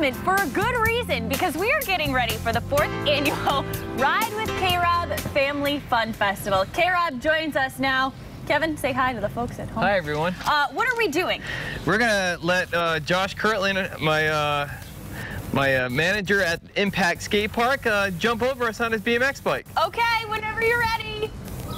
excitement for a good reason, because we are getting ready for the 4th annual Ride with K-Rob Family Fun Festival. K-Rob joins us now. Kevin, say hi to the folks at home. Hi, everyone. What are we doing? We're going to let Josh Kirtland, my manager at Impact Skate Park, jump over us on his BMX bike. Okay, whenever you're ready.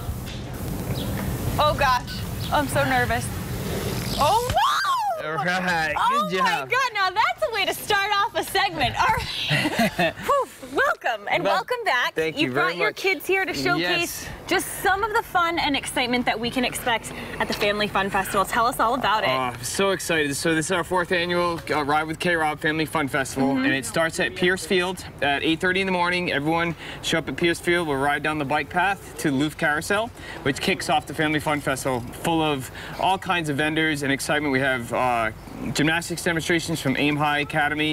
Oh, gosh. I'm so nervous. Oh, whoa! All right, good job. Oh, my God. Now, that's a way to start off a segment. All right. Welcome, and welcome back. Thank you You've very brought your much. kids here to showcase just some of the fun and excitement that we can expect at the Family Fun Festival. Tell us all about it. So excited. So this is our 4th annual Ride with K-Rob Family Fun Festival, and it starts at Pierce Field at 8:30 in the morning. Everyone show up at Pierce Field. We'll ride down the bike path to Louvre Carousel, which kicks off the Family Fun Festival, full of all kinds of vendors and excitement. We have gymnastics demonstrations from Aim High Academy,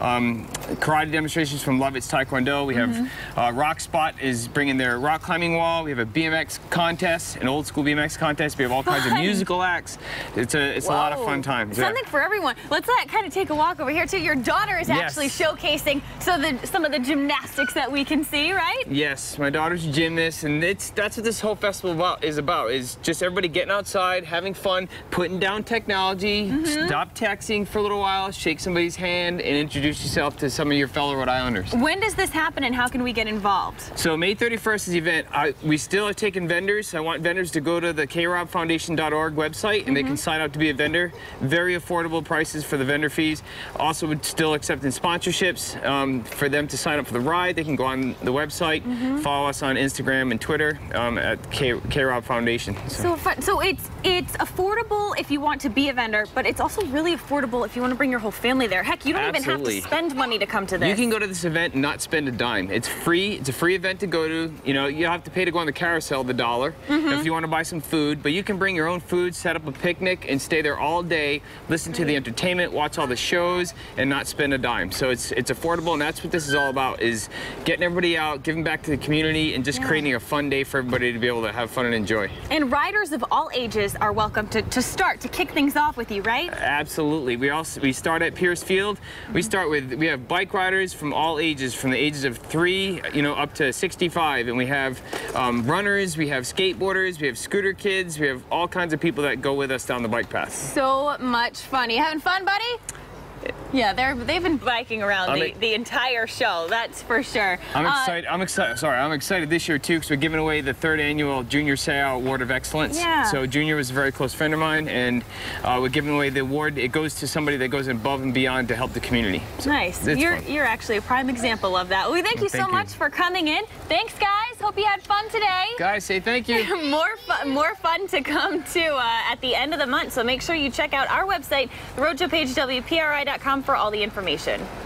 karate demonstrations from Lovett's Taekwondo. We have Rock Spot is bringing their rock climbing wall. We have a BMX contest, an old school BMX contest. We have all kinds of musical acts. It's a lot of fun times. Something for everyone. Let's kind of take a walk over here too. Your daughter is actually showcasing some of the gymnastics that we can see, right? Yes, my daughter's a gymnast, and that's what this whole festival is about. Is just everybody getting outside, having fun, putting down technology, stop texting for a little while, shake somebody's hand, and introduce yourself to some of your fellow Rhode Islanders. When does this happen, and how can we get involved? So May 31st is the event. We still are taking vendors. I want vendors to go to the krobfoundation.org website, and they can sign up to be a vendor. Very affordable prices for the vendor fees. Also, we're still accepting sponsorships for them to sign up for the ride. They can go on the website, follow us on Instagram and Twitter at K-Rob Foundation. So fun. So it's affordable if you want to be a vendor, but it's also really affordable if you want to bring your whole family there. Heck, you don't even have to spend money to come to this. You can go to this event and not spend a dime. It's free. It's a free event to go to. You know, you have to pay to go on the carousel, the $1, if you want to buy some food, but you can bring your own food, set up a picnic, and stay there all day, listen to the entertainment, watch all the shows, and not spend a dime. So it's affordable, and that's what this is all about, is getting everybody out, giving back to the community, and just creating a fun day for everybody to be able to have fun and enjoy. And riders of all ages are welcome to kick things off with you, right? Absolutely. We start at Pierce Field. We have bike riders from all ages, from the ages of 3, up to 65, and we have runners, we have skateboarders, we have scooter kids, we have all kinds of people that go with us down the bike path. So much fun. You having fun, buddy? Yeah, they've been biking around the entire show, that's for sure. I'm excited. I'm excited this year too, because we're giving away the 3rd annual Junior Sao Award of Excellence. So Junior was a very close friend of mine, and we're giving away the award. It goes to somebody that goes above and beyond to help the community. So nice. You're actually a prime example of that. Well, thank you so much for coming in. Thanks, guys. Hope you had fun today. Guys, say thank you. More fun to come too at the end of the month. So make sure you check out our website, the Rhode Show page, WPRI.com, for all the information.